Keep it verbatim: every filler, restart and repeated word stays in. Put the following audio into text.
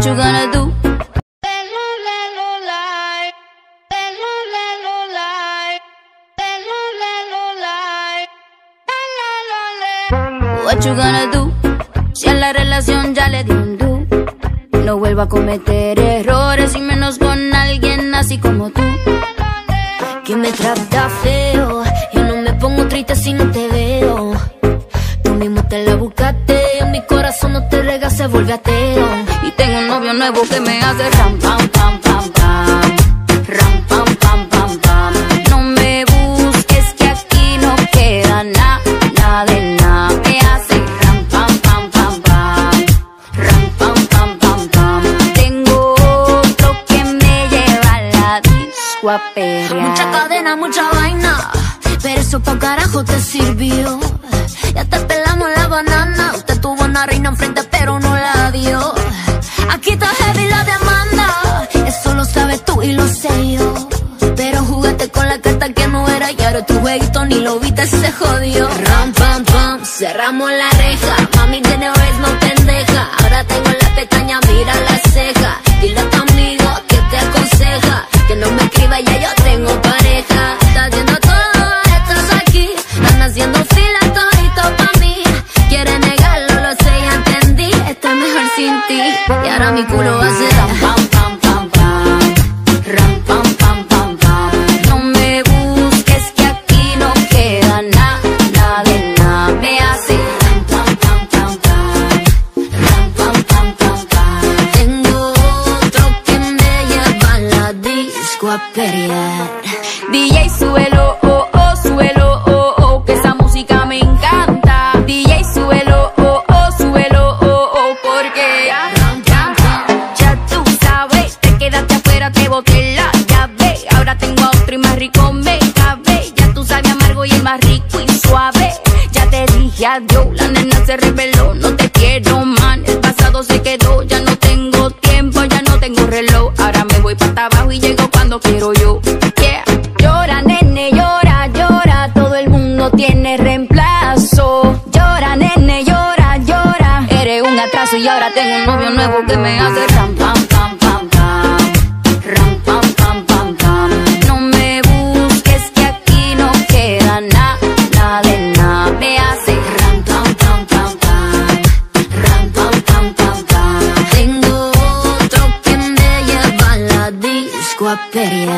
What you gonna do? What you gonna do? Si a la relación ya le di un do, no vuelvo a cometer errores y menos con alguien así como tú, que me trata feo. Yo no me pongo triste si no te veo. Tú mismo te la buscaste, en mi corazón no te rega, se vuelve ateo. Y tengo un novio nuevo que me hace ram pam pam pam pam, ram pam pam pam pam. No me busques que aquí no queda nada, nada de nada. Me hace ram pam pam pam pam, ram pam pam pam pam. Tengo otro que me lleva a la disco a perrear. Mucha cadena, mucha vaina, pero eso pa' carajo te sirvió. Ya te pelamos la banana. Usted tuvo una reina enfrente pero no la dio. Aquí está heavy la demanda, eso lo sabes tú y lo sé yo. Pero jugaste con la carta que no era y ahora tu jueguito ni lo viste, se jodió. Ram pam pam, cerramos la reja. Mami tiene vez no pendeja. Ahora tengo la pestaña, mira la ceja. Dile a tu amigo que te aconseja que no me escriba, ya yo tengo pareja. Está haciendo todo esto aquí, están haciendo fila todito pa' mí. Quiere negarlo, lo sé, ya entendí. Estoy mejor sin ti y ahora mi culo va a ser ram pam pam pam pam, ram pam pam pam pam. No me busques que aquí no queda nada, nada de nada. Me hace ram pam pam pam pam, ram pam pam pam pam. Tengo otro que me lleva a la disco a pelear. D J súbelo, oh oh, súbelo, oh oh, que esa música me encanta. D J súbelo, oh oh, súbelo, oh oh, porque ya, ya tú sabes, te quedaste afuera, te boté la llave. Ahora tengo a otro y más rico me cabe. Ya tú sabes amargo y el más rico y suave. Ya te dije adiós, la nena se reveló, no te quiero man. El pasado se quedó, ya no tengo tiempo, ya no tengo reloj. Ahora me voy para abajo y llego cuando quiero yo. Yeah. Llora, nene, llora, llora, todo el mundo tiene reemplazo. Llora, nene, llora, llora, eres un atraso y ahora tengo un novio nuevo que me hace ram pam pam pam pam, ram pam pam pam pam. No me busques que aquí no queda nada, nada de nada. Me hace ram pam pam pam pam, ram pam pam pam pam. Tengo otro que me lleva a la disco a pelear.